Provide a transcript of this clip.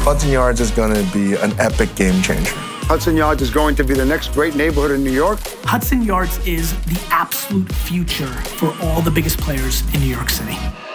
Hudson Yards is going to be an epic game changer. Hudson Yards is going to be the next great neighborhood in New York. Hudson Yards is the absolute future for all the biggest players in New York City.